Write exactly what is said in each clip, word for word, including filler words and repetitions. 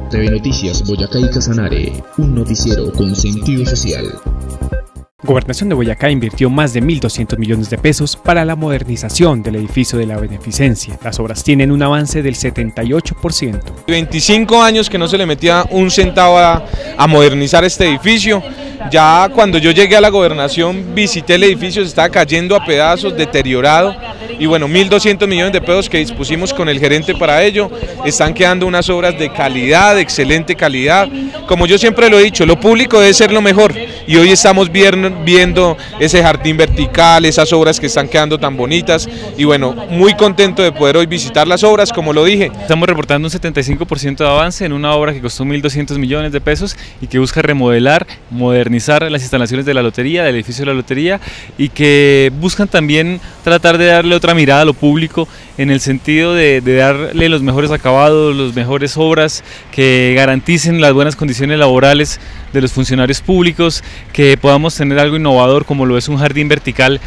T V Noticias Boyacá y Casanare, un noticiero con sentido social. Gobernación de Boyacá invirtió más de mil doscientos millones de pesos para la modernización del edificio de la Beneficencia. Las obras tienen un avance del setenta y ocho por ciento. veinticinco años que no se le metía un centavo a, a modernizar este edificio. Ya cuando yo llegué a la gobernación visité el edificio, se estaba cayendo a pedazos, deteriorado. Y bueno, mil doscientos millones de pesos que dispusimos con el gerente para ello, están quedando unas obras de calidad, de excelente calidad. Como yo siempre lo he dicho, lo público debe ser lo mejor, y hoy estamos viendo ese jardín vertical, esas obras que están quedando tan bonitas, y bueno, muy contento de poder hoy visitar las obras, como lo dije. Estamos reportando un setenta y cinco por ciento de avance en una obra que costó mil doscientos millones de pesos y que busca remodelar, modernizar las instalaciones de la lotería, del edificio de la lotería, y que buscan también tratar de darle otra mirada a lo público en el sentido de, de darle los mejores acabados, las mejores obras que garanticen las buenas condiciones laborales de los funcionarios públicos, que podamos tener algo innovador como lo es un jardín vertical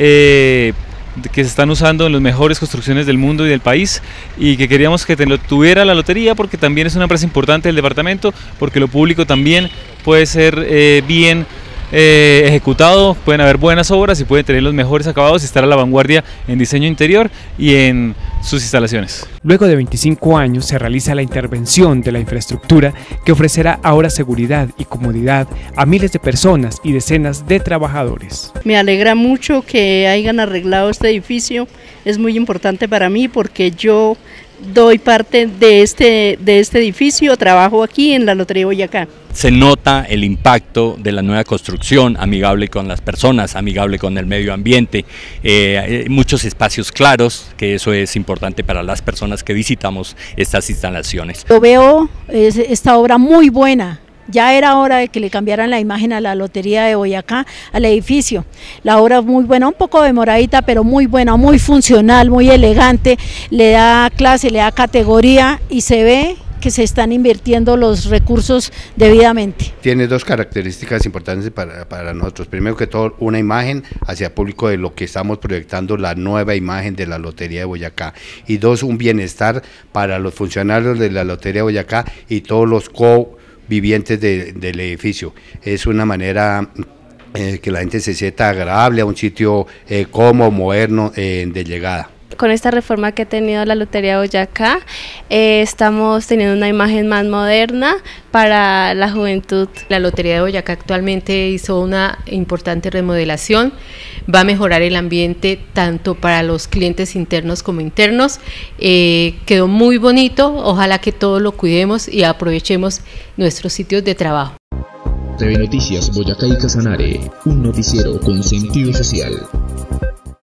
eh, que se están usando en las mejores construcciones del mundo y del país, y que queríamos que lo tuviera la lotería porque también es una empresa importante del departamento, porque lo público también puede ser eh, bien Eh, ejecutado, pueden haber buenas obras y pueden tener los mejores acabados y estar a la vanguardia en diseño interior y en sus instalaciones. Luego de veinticinco años se realiza la intervención de la infraestructura que ofrecerá ahora seguridad y comodidad a miles de personas y decenas de trabajadores. Me alegra mucho que hayan arreglado este edificio, es muy importante para mí porque yo doy parte de este, de este edificio, trabajo aquí en la Lotería Boyacá. Se nota el impacto de la nueva construcción, amigable con las personas, amigable con el medio ambiente, eh, muchos espacios claros, que eso es importante para las personas que visitamos estas instalaciones. Yo veo esta obra muy buena. Ya era hora de que le cambiaran la imagen a la Lotería de Boyacá, al edificio. La obra es muy buena, un poco demoradita, pero muy buena, muy funcional, muy elegante, le da clase, le da categoría y se ve que se están invirtiendo los recursos debidamente. Tiene dos características importantes para, para nosotros. Primero que todo, una imagen hacia el público de lo que estamos proyectando, la nueva imagen de la Lotería de Boyacá. Y dos, un bienestar para los funcionarios de la Lotería de Boyacá y todos los co vivientes de, del edificio. Es una manera eh, que la gente se sienta agradable a un sitio eh, cómodo, moderno, eh, de llegada. Con esta reforma que ha tenido la Lotería Boyacá, eh, estamos teniendo una imagen más moderna para la juventud. La Lotería de Boyacá actualmente hizo una importante remodelación, va a mejorar el ambiente tanto para los clientes internos como internos, eh, quedó muy bonito, ojalá que todos lo cuidemos y aprovechemos nuestros sitios de trabajo. T V Noticias Boyacá y Casanare, un noticiero con sentido social.